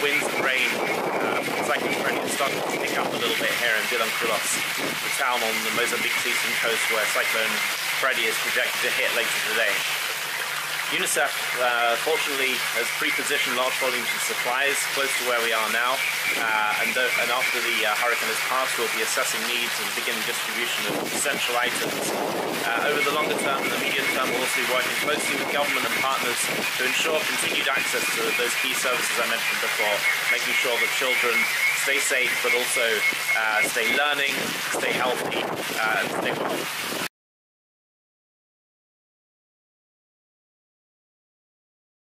winds and rain, Cyclone Freddy has started to pick up a little bit here in Vilanculos, the town on the Mozambique's eastern coast where Cyclone Freddy is projected to hit later today. UNICEF fortunately has pre-positioned large volumes of supplies close to where we are now, and after the hurricane has passed, we'll be assessing needs and beginning distribution of essential items. Over the longer term and the medium term, we'll also be working closely with government and partners to ensure continued access to those key services I mentioned before, making sure that children stay safe but also stay learning, stay healthy, and stay well.